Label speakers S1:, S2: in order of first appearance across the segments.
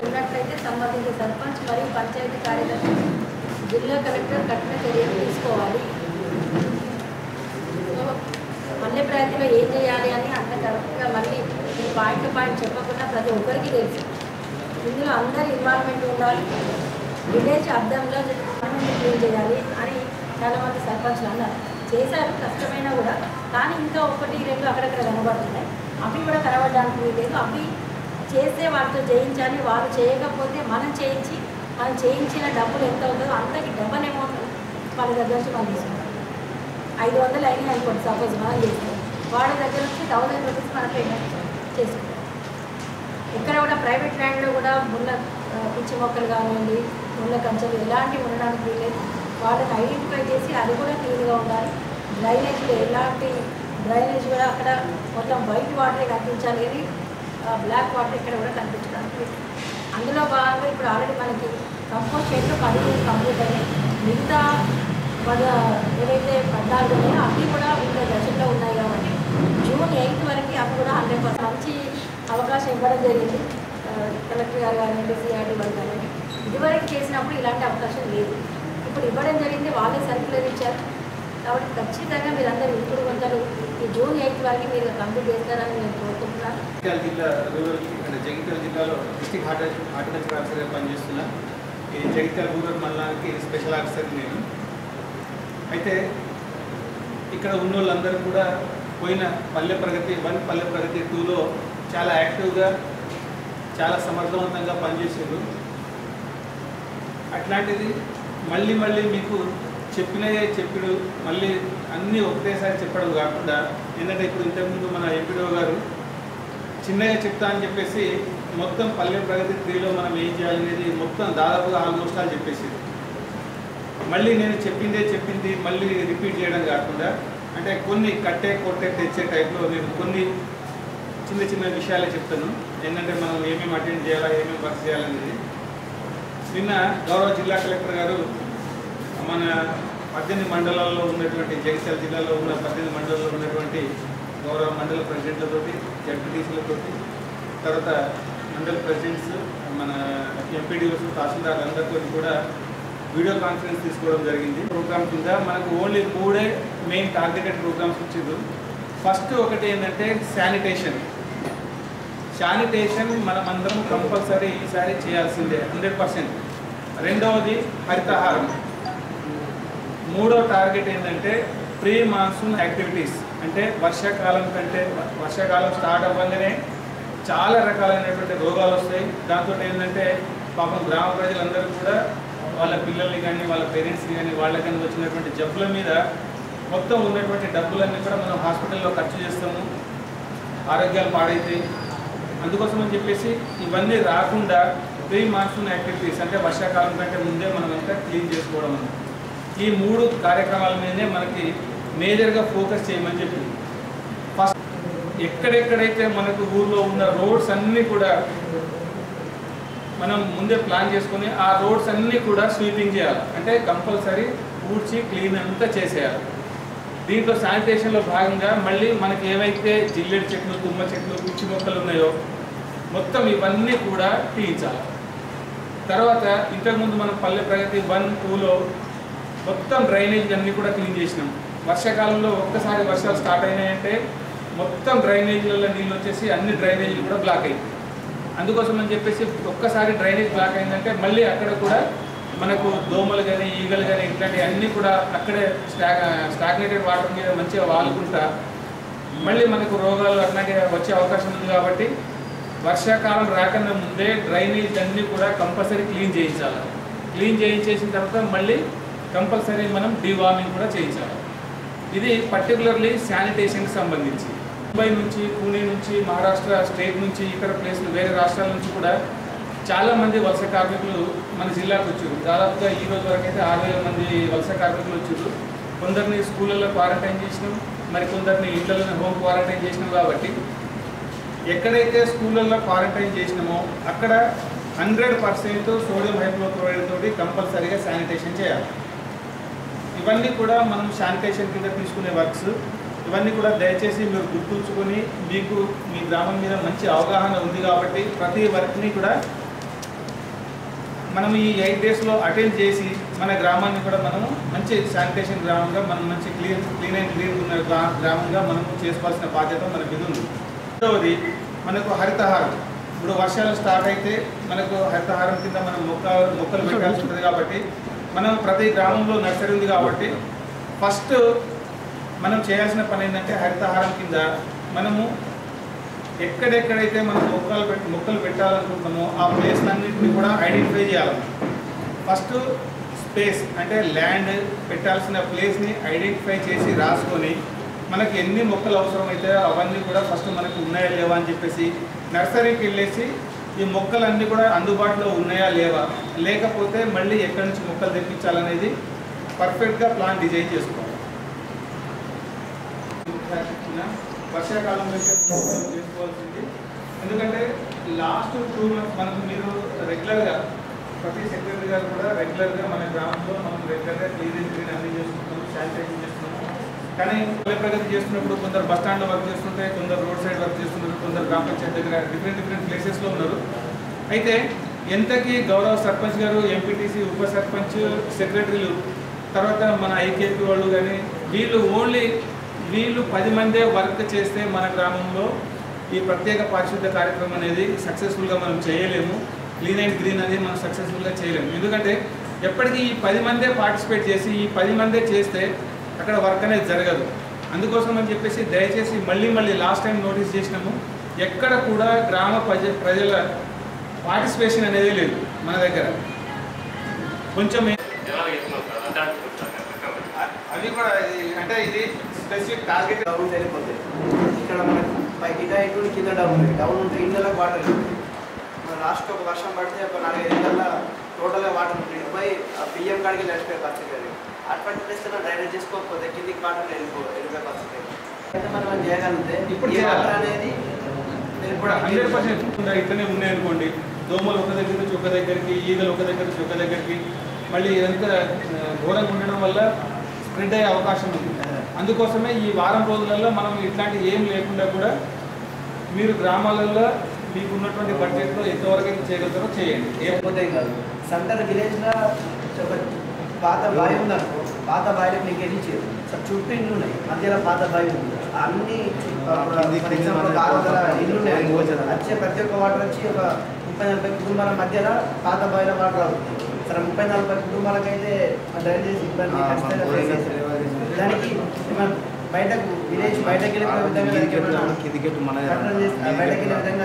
S1: ఉన్నట్లయితే సంబంధిత సర్పంచ్ మరియు పంచాయతీ కార్యదర్శి జిల్లా కలెక్టర్ కఠిన చర్యలు తీసుకోవాలి. మళ్ళీ ప్రయత్నంలో ఏం చేయాలి అని అంత కరెక్ట్గా మళ్ళీ పాయింట్ టు పాయింట్ చెప్పకుండా ప్రతి ఒక్కరికి తెలుసు. ఇందులో అందరి ఇన్వాల్వ్మెంట్ ఉండాలి. విలేజ్ అర్థంలో క్లీన్ చేయాలి అని చాలామంది సర్పంచ్లు అన్నారు. చేశారు, కష్టమైనా కూడా. కానీ ఇంకా 1-2 అక్కడక్కడ కనబడుతున్నాయి. అవి కూడా కనబడడానికి లేదు. అవి చేస్తే వాళ్ళతో చేయించాలి. వాళ్ళు చేయకపోతే మనం చేయించిన డబ్బులు ఎంత అవుతుందో అంతకి డబల్ అమౌంట్ వాళ్ళ దగ్గర నుంచి మనం తీసుకుంటాం. 500 అయినాయి అనుకోండి, సపోజ్ మనం చేస్తాం. వాళ్ళ దగ్గర నుంచి 1000 రూపీస్ మనం పేమెంట్ చేసుకుంటాం. ఇక్కడ కూడా ప్రైవేట్ ల్యాండ్లో కూడా పిచ్చి మొక్కలు కానివ్వండి, ముళ్ళ కంచెలు ఎలాంటివి ఉండడానికి వీలేదు. వాళ్ళని ఐడెంటిఫై చేసి అది కూడా క్లీన్గా ఉండాలి. డ్రైనేజ్లో ఎలాంటి డ్రైనేజ్ కూడా అక్కడ మొత్తం వైట్ వాటరే కనిపించాలి, కానీ బ్లాక్ వాటర్ ఇక్కడ కూడా కనిపించడానికి. అందులో భాగంగా ఇప్పుడు ఆల్రెడీ మనకి కంపోస్ట్ షెడ్లు 15 కంప్లీట్ అయ్యాయి. మిగతా ఏవైతే 14 ఉన్నాయో అవి కూడా వివిధ దశల్లో ఉన్నాయి. కాబట్టి జూన్ 8 వరకు అవి కూడా 100% మంచి అవకాశం ఇవ్వడం జరిగింది. కలెక్టర్ గారు కానివ్వండి, సిఆర్డీ వాళ్ళు కానివ్వండి. ఇదివరకు చేసినప్పుడు ఇలాంటి అవకాశం లేదు. ఇప్పుడు ఇవ్వడం జరిగింది. వాళ్ళే సర్కులర్ ఇచ్చారు. కాబట్టి ఖచ్చితంగా మీరందరూ ఇప్పుడు కొందరు ఈ జూన్ 8 వరకు మీరు కంప్లీట్ చేస్తారని నేను కోరుకుంటున్నాను.
S2: జగిత్యాల జిల్లాలో డిస్ట్రిక్ట్ హార్టికల్చర్ ఆఫీసర్గా పనిచేస్తున్నా. ఈ జగిత్యాల రూరల్ మండలానికి స్పెషల్ ఆఫీసర్ నేను. అయితే ఇక్కడ ఉన్న వాళ్ళందరూ కూడా పోయిన పల్లె ప్రగతి 1, పల్లె ప్రగతి 2లో చాలా యాక్టివ్గా, చాలా సమర్థవంతంగా పనిచేసారు. అట్లాంటిది మళ్ళీ మీకు చెప్పుడు మళ్ళీ అన్నీ ఒకటేసారి చెప్పడం కాకుండా, ఏంటంటే ఇప్పుడు ఇంతకుముందు మన ఎంపీడీఓ గారు చిన్నగా చెప్తా అని చెప్పేసి మొత్తం పల్లె ప్రగతి 3లో మనం ఏం చేయాలనేది మొత్తం దాదాపుగా ఆల్మోస్ట్ ఆల్ చెప్పేసింది. మళ్ళీ నేను చెప్పింది మళ్ళీ రిపీట్ చేయడం కాకుండా, అంటే కొన్ని కొట్టే తెచ్చే టైప్లో నేను కొన్ని చిన్న విషయాలే చెప్తాను. ఏంటంటే మనం ఏమేమి అటెండ్ చేయాలా, ఏమేమి వర్క్ చేయాలనేది. నిన్న గౌరవ జిల్లా కలెక్టర్ గారు మన 18 మండలాల్లో ఉన్నటువంటి, జగిత్యాల జిల్లాలో ఉన్న 18 మండలాల్లో ఉన్నటువంటి గౌరవ మండల ప్రెసిడెంట్లతోటి, జడ్పీటీసీలతోటి, తర్వాత మండల ప్రెసిడెంట్స్, మన ఎంపీడీఓస్, తహసీల్దార్ అందరితో కూడా వీడియో కాన్ఫరెన్స్ తీసుకోవడం జరిగింది. ప్రోగ్రామ్ కింద మనకు ఓన్లీ 3 మెయిన్ టార్గెటెడ్ ప్రోగ్రామ్స్ ఇచ్చారు. ఫస్ట్ ఒకటి ఏంటంటే శానిటేషన్ మనమందరం కంపల్సరీ ఈసారి చేయాల్సిందే 100%. రెండవది హరితహారం. మూడో టార్గెట్ ఏంటంటే ప్రీ మాన్సూన్ యాక్టివిటీస్. అంటే వర్షాకాలం స్టార్ట్ అవ్వగానే చాలా రకాలైనటువంటి రోగాలు వస్తాయి. దాంతో ఏంటంటే పాపం గ్రామ ప్రజలందరూ కూడా వాళ్ళ పిల్లల్ని కానీ, వాళ్ళ పేరెంట్స్ని కానీ, వాళ్ళకని వచ్చినటువంటి జబ్బుల మీద మొత్తం ఉన్నటువంటి డబ్బులన్నీ కూడా మనం హాస్పిటల్లో ఖర్చు చేస్తాము, ఆరోగ్యాలు పాడైతాయి. అందుకోసం అని చెప్పేసి ఇవన్నీ రాకుండా ప్రీ మాన్సూన్ యాక్టివిటీస్, అంటే వర్షాకాలం కంటే ముందే మనం అంతా క్లీన్ చేసుకోవడం అన్నమాట. ఈ 3 కార్యక్రమాల మీదనే మనకి మేజర్గా ఫోకస్ చేయమని చెప్పింది. ఫస్ట్ ఎక్కడెక్కడైతే మనకు ఊర్లో ఉన్న రోడ్స్ అన్నీ కూడా మనం ముందే ప్లాన్ చేసుకొని ఆ రోడ్స్ అన్నీ కూడా స్వీపింగ్ చేయాలి. అంటే కంపల్సరీ ఊడ్చి క్లీన్ అంతా చేసేయాలి. దీంట్లో శానిటేషన్లో భాగంగా మళ్ళీ మనకి ఏవైతే జిల్లెడు చెట్లు, తుమ్మ చెట్లు, పిచ్చి మొక్కలు ఉన్నాయో మొత్తం ఇవన్నీ కూడా తీయించాలి. తర్వాత ఇంతకుముందు మనం పల్లె ప్రగతి 1, 2లో మొత్తం డ్రైనేజ్ అన్నీ కూడా క్లీన్ చేసినాం. వర్షాకాలంలో ఒక్కసారి వర్షాలు స్టార్ట్ అయినాయంటే మొత్తం డ్రైనేజీలలో నీళ్ళు వచ్చేసి అన్ని డ్రైనేజీలు కూడా బ్లాక్ అయ్యాయి. అందుకోసం అని చెప్పేసి ఒక్కసారి డ్రైనేజ్ బ్లాక్ అయిందంటే మళ్ళీ అక్కడ కూడా మనకు దోమలు కానీ, ఈగలు కానీ ఇట్లాంటివి అన్నీ కూడా అక్కడే స్టాగ్నేటెడ్ వాటర్ మీద మంచిగా వాలుకుంటా మళ్ళీ మనకు రోగాలు అట్లాంటివి వచ్చే అవకాశం ఉంది. కాబట్టి వర్షాకాలం రాకన్నా ముందే డ్రైనేజ్ అన్నీ కూడా కంపల్సరీ క్లీన్ చేయించాలి. క్లీన్ చేయించేసిన తర్వాత మళ్ళీ కంపల్సరీ మనం డీవార్మింగ్ కూడా చేయించాలి. ఇది పర్టికులర్లీ శానిటేషన్కి సంబంధించి. ముంబై నుంచి, పూణే నుంచి, మహారాష్ట్ర స్టేట్ నుంచి, ఇతర ప్లేస్లు వేరే రాష్ట్రాల నుంచి కూడా చాలామంది వలస కార్మికులు మన జిల్లాకు వచ్చారు. దాదాపుగా ఈ రోజు వరకు అయితే 6000 మంది వలస కార్మికులు వచ్చారు. కొందరిని స్కూళ్ళల్లో క్వారంటైన్ చేసినాం, మరి కొందరిని ఇళ్లలోనే హోమ్ క్వారంటైన్ చేసినాం. కాబట్టి ఎక్కడైతే స్కూళ్ళల్లో క్వారంటైన్ చేసినామో అక్కడ 100% సోడియం హైపోక్లోరైడ్ తోటి కంపల్సరీగా శానిటేషన్ చేయాలి. ఇవన్నీ కూడా మనం శానిటేషన్ కింద తీసుకునే వర్క్స్. ఇవన్నీ కూడా దయచేసి మీరు గుర్తుంచుకొని, మీకు మీ గ్రామం మీద మంచి అవగాహన ఉంది కాబట్టి ప్రతి వర్క్ని కూడా మనం ఈ 8 డేస్లో అటెండ్ చేసి మన గ్రామాన్ని కూడా మనము మంచి శానిటేషన్ గ్రామంగా మనం మంచి క్లీన్ అండ్ గ్రీన్ ఉన్న గ్రామంగా మనం చేసుకోవాల్సిన బాధ్యత మన మీద ఉంది. రెండవది మనకు హరితహారం. ఇప్పుడు వర్షాలు స్టార్ట్ అయితే మనకు హరితహారం కింద మనం మొక్కలు పెట్టాల్సి ఉంటుంది కాబట్టి మనం ప్రతి గ్రామంలో నర్సరీ ఉంది కాబట్టి ఫస్ట్ మనం చేయాల్సిన పని ఏంటంటే హరితహారం కింద మనము ఎక్కడెక్కడైతే మనం మొక్కలు పెట్టాలనుకుంటున్నామో ఆ ప్లేస్లన్నింటినీ కూడా ఐడెంటిఫై చేయాలి. ఫస్ట్ స్పేస్ అంటే ల్యాండ్ పెట్టాల్సిన ప్లేస్ని ఐడెంటిఫై చేసి రాసుకొని మనకి ఎన్ని మొక్కలు అవసరమైతే అవన్నీ కూడా ఫస్ట్ మనకు ఉన్నాయా లేవా అని చెప్పేసి నర్సరీకి వెళ్ళేసి ఈ మొక్కలన్నీ కూడా అందుబాటులో ఉన్నాయా లేవా, లేకపోతే మళ్ళీ ఎక్కడి నుంచి మొక్కలు తెప్పించాలనేది పర్ఫెక్ట్గా ప్లాన్ డిజైన్ చేసుకోవాలి. వర్షాకాలంలో చేసుకోవాల్సింది. ఎందుకంటే లాస్ట్ 2 months మనకు మీరు రెగ్యులర్గా ప్రతి సెక్రటరీ గారు కూడా రెగ్యులర్గా మన గ్రామంలో మనం రెగ్యులర్గా క్లీన్ అన్ని చేస్తున్నాము, శానిటైజింగ్ చేస్తున్నాము. కానీ పల్లె ప్రగతి చేస్తున్నప్పుడు కొందరు బస్ స్టాండ్లో వర్క్ చేస్తుంటే, కొందరు రోడ్ సైడ్ వర్క్ చేస్తున్నారు, కొందరు గ్రామ పంచాయతీ దగ్గర డిఫరెంట్ ప్లేసెస్లో ఉన్నారు. అయితే ఎంతకీ గౌరవ సర్పంచ్ గారు, ఎంపీటీసీ, ఉప సర్పంచ్, సెక్రటరీలు, తర్వాత మన ఐకేపీ వాళ్ళు కానీ వీళ్ళు 10 మందే వర్క్ చేస్తే మన గ్రామంలో ఈ ప్రత్యేక పారిశుద్ధ్య కార్యక్రమం అనేది సక్సెస్ఫుల్గా మనం చేయలేము. క్లీన్ అండ్ గ్రీన్ అనేది మనం సక్సెస్ఫుల్గా చేయలేము. ఎందుకంటే ఎప్పటికీ ఈ 10 మందే పార్టిసిపేట్ చేసి ఈ 10 మందే చేస్తే అక్కడ వర్క్ అనేది జరగదు. అందుకోసం అని చెప్పేసి దయచేసి మళ్ళీ లాస్ట్ టైం నోటీస్ చేసినాము, ఎక్కడ కూడా గ్రామ ప్రజల పార్టిసిపేషన్ అనేది లేదు మన దగ్గర. కొంచెం అది కూడా అంటే ఇది స్పెసిఫిక్ టార్గెట్
S3: డౌన్ వెళ్ళిపోతాయి. ఇక్కడ మనకు పైకి ఇటు కింద డౌన్ ఉంది. డౌన్ ఉంటే ఇళ్ళకి వాటర్ వెళ్తుంది. మన లాస్ట్ ఒక వర్షం పడితే ఒక 4-5 ఇళ్ళల్లో టోటల్గా వాటర్ నిండిపోయి ఆ పిఎం కాడికి నడిచిపోయే పరిస్థితి. అది అటువంటి ప్లేస్ డ్రైనేజ్ చేసుకోకపోతే కిందికి వాటర్ వెళ్ళిపోయే పరిస్థితి. అయితే మనం చేయగలిగితే ఇప్పుడు వాటర్ అనేది
S2: 100% ఇట్లనే ఉన్నాయనుకోండి, దోమలు ఒక దగ్గర నుంచి ఒక దగ్గరికి, ఈగలు ఒక దగ్గర నుంచి ఒక దగ్గరికి, మళ్ళీ ఇదంతా ఘోరంగా ఉండడం వల్ల స్ప్రెడ్ అయ్యే అవకాశం ఉంది. అందుకోసమే ఈ వారం రోజులలో మనం ఇట్లాంటివి ఏం లేకుండా కూడా మీరు గ్రామాలలో మీకు ఉన్నటువంటి బడ్జెట్లో ఎంతవరకు అయితే చేయగలుగుతారో చేయండి.
S3: ఏకపోతే కాదు సెంటర్ విలేజ్లో ఒక పాత బావి ఉందనుకో, పాత బావిలో లీకేజ్ ఇచ్చారు. చుట్టూ ఇల్లు ఉన్నాయి, మధ్యలో పాత బావి ఉంది. అన్ని ఫర్ ఎగ్జాంపుల్ 600 ఇల్లు ఉన్నాయి. వచ్చే ప్రతి ఒక్క వాటర్ వచ్చి ఒక 30-40 కుటుంబాల మధ్యలో పాత బావిలో వాటర్ అవుతుంది. సరే 30-40 కుటుంబాలకైతే డ్రైనేజ్ ఇబ్బంది ఖచ్చితంగా దానికి మనం బయటకు విలేజ్ బయటకు వెళ్ళే విధంగా బయటకు వెళ్ళే విధంగా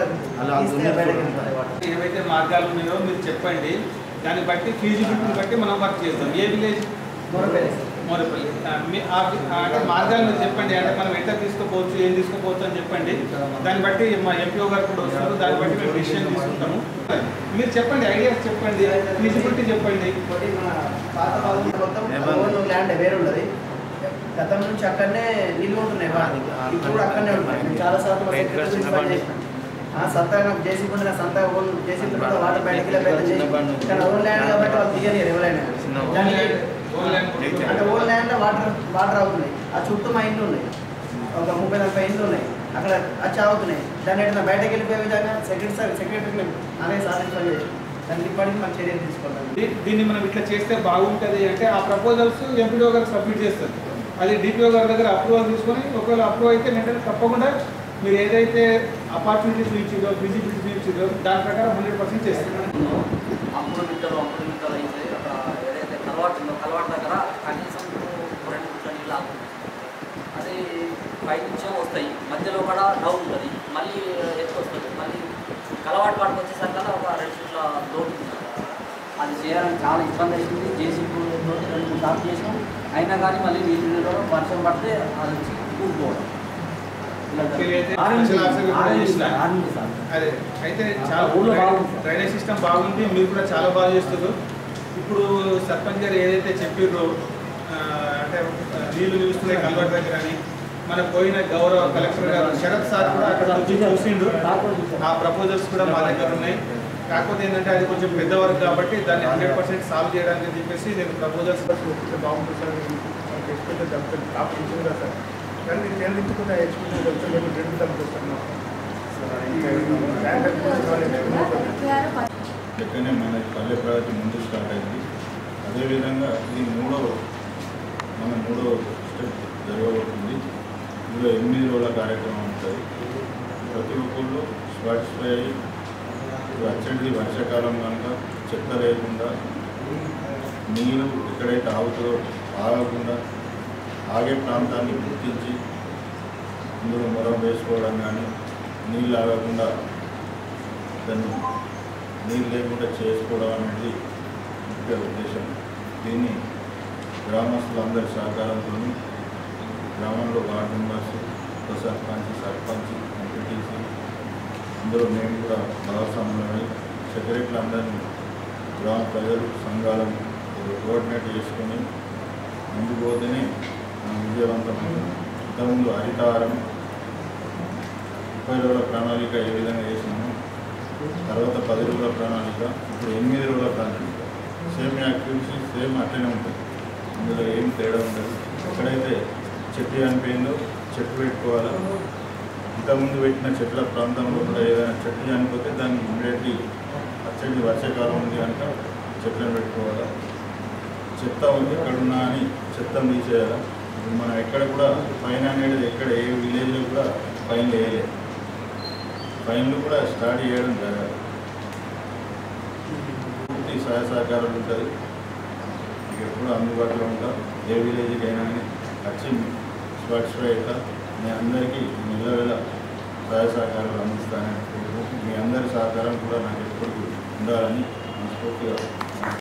S2: ఏవైతే మార్గాలు ఉన్నాయో మీరు చెప్పండి, దాన్ని బట్టి ఫీజిబిలిటీని బట్టి మనం వర్క్ చేస్తాం. ఏ విలేజ్? మోరపల్లి. అంటే మార్గాలు మీరు చెప్పండి, అంటే మనం ఎంత తీసుకోపోవచ్చు, ఏం తీసుకోపోవచ్చు అని చెప్పండి. దాన్ని బట్టి మా ఎంపీఓ గారు కూడా వస్తారు, దాన్ని బట్టి మేము డిసిషన్ తీసుకుంటాము. మీరు చెప్పండి, ఐడియాస్ చెప్పండి, ఫీజిబిలిటీ చెప్పండి.
S3: మన పాత మొత్తం ల్యాండ్ వేరే ఉన్నది. గతం నుంచి అక్కడనే నిల్వ ఉంటున్నాయి. ఇప్పుడు అక్కడనే ఉంటాయి. చాలా సార్లు సంత నాకు జేసీ ఉంటే సంత ఓన్ జేసీ వాటర్ బయటకి కానీ ఓన్ ల్యాండ్ కాబట్టి వాళ్ళు దిగలేరు ఎవరైనా. అంటే ఓన్ ల్యాండ్లో వాటర్ అవుతున్నాయి. ఆ చుట్టూ మా ఇండ్లు ఉన్నాయి, ఒక 30-40 ఇండ్లు ఉన్నాయి. అక్కడ వచ్చి అవుతున్నాయి. దాన్ని ఎట్లా బయటకు వెళ్ళిపోయే విధంగా సెక్రటరీ అలాగే సాధించడం చేసి దానికి ఇప్పటికీ మనం చర్యలు తీసుకుంటాం.
S2: దీన్ని మనం ఇట్లా చేస్తే బాగుంటుంది అంటే ఆ ప్రపోజల్స్ ఎంపీడీఓ గారికి సబ్మిట్ చేస్తారు. అది డిపిఓ గారి దగ్గర అప్రూవల్ తీసుకొని ఒకవేళ అప్రూవ్ అయితే వెంటనే తప్పకుండా మీరు ఏదైతే ఆపర్చునిటీస్ ఇచ్చిందో, విజిబిలిటీ ఇచ్చిందో దాని ప్రకారం 100% చేస్తారు.
S4: అప్పుడు మిట్టలు అయితే అక్కడ ఏదైతే కలవాటు దగ్గర కనీసం 2 నీళ్ళు ఆగుతుంది. అది పై నుంచే వస్తాయి, మధ్యలో కూడా డౌన్ ఉంటుంది, మళ్ళీ ఎత్తు వస్తుంది, మళ్ళీ కలవాటు పాటుకు వచ్చేసరికల్లా ఒక 2 ఫీట్ల లోటు ఉంటుంది. అది చేయాలని చాలా ఇబ్బంది అవుతుంది. జేసీబీ 2-3 సార్లు చేసాం, అయినా కానీ మళ్ళీ నీళ్ళు వర్షం పడితే అది వచ్చి కూలిపోవడం.
S2: అదే అయితే చాలా డ్రైనేజ్ సిస్టమ్ బాగుంది, మీరు కూడా చాలా బాగా చేస్తారు. ఇప్పుడు సర్పంచ్ గారు ఏదైతే చెప్పారో అంటే నీళ్లు నిలుస్తున్నాయి కల్వర్ దగ్గర అని, మన పోయిన గౌరవ కలెక్టర్ గారు శరత్ సార్ కూడా అక్కడ వచ్చి చూసిండ్రు. ఆ ప్రపోజల్స్ కూడా మా దగ్గర ఉన్నాయి. కాకపోతే ఏంటంటే అది కొంచెం పెద్ద వర్క్ కాబట్టి దాన్ని 100% సాల్వ్ చేయడానికి చెప్పేసి నేను ప్రపోజల్స్ బాగుంటుంది సార్. ఎక్స్పెక్ట్ చెప్తాను టాప్ ఇచ్చింది కదా సార్, కానీ నేను చెల్లించుకున్న ఎక్స్పెక్ట్ చెప్తే మేము 2 తగ్గుతున్నాం.
S5: లెక్కనే మన పల్లె ప్రగతి ముందు స్టార్ట్ అయింది. అదేవిధంగా ఇది మూడో స్టెప్ జరగబోతుంది. ఇందులో 8 రోజుల కార్యక్రమం ఉంటుంది. ప్రతి ఒక్కళ్ళు సాటిస్ఫై అయ్యి వచ్చేది వర్షాకాలం కనుక చెత్త లేకుండా నీరు ఎక్కడైతే ఆగుతుందో ఆగకుండా ఆగే ప్రాంతాన్ని గుర్తించి ఇందులో మొరం వేసుకోవడం కానీ నీళ్ళు ఆగకుండా దాన్ని నీళ్ళు లేకుండా చేసుకోవడం అనేది ముఖ్య ఉద్దేశం. దీన్ని గ్రామస్తులందరి సహకారంతో గ్రామంలో వార్డు మెంబర్స్, ఉప సర్పంచ్, ఎంపీటీసీ అందులో మేము కూడా భాగస్వాములమై సెక్రటరీలు అందరినీ గ్రామ ప్రజలు సంఘాలను కోఆర్డినేట్ చేసుకొని ముందుకు పోతేనే మనం విజయవంతమైంది. ఇంతకుముందు హరితహారం 30 రోజుల ప్రణాళిక ఏ విధంగా చేసినాము, తర్వాత 10 రోజుల ప్రణాళిక, ఇప్పుడు 8 రోజుల ప్రణాళిక. సేమ్ యాక్టివిటీస్ సేమ్ అట్లనే ఉంటుంది. ఇందులో ఏం తేడా ఉండదు. ఎక్కడైతే చెట్టు చనిపోయిందో చెట్టు పెట్టుకోవాలా. ఇంతకుముందు పెట్టిన చెట్ల ప్రాంతంలో కూడా ఏదైనా చెట్టు చనిపోతే దాన్ని ఇమ్మీడియట్లీ వచ్చేది వర్షాకాలం ఉంది కనుక చెట్లను పెట్టుకోవాలా. చెత్త ఎక్కడున్నా అని చెత్తను తీసేయాలి. ఇప్పుడు మనం ఎక్కడ కూడా ఫైన్ అనేది ఎక్కడ ఏ విలేజ్లో కూడా ఫైన్ వేయలేదు. ఫైన్లు కూడా స్టార్ట్ చేయడం జరగాలి. పూర్తి సహాయ సహకారాలు ఉంటుంది. మీకు ఎప్పుడు అందుబాటులో ఉంటాం. ఏ విలేజ్కి అయినా కానీ వచ్చి సాటిస్ఫై అవుతా. మీ అందరికీ నిలవేళ సహాయ సహకారాలు అందిస్తానని మీ అందరి సహకారం కూడా నాకు ఎప్పుడు ఉండాలని మనస్ఫూర్తిగా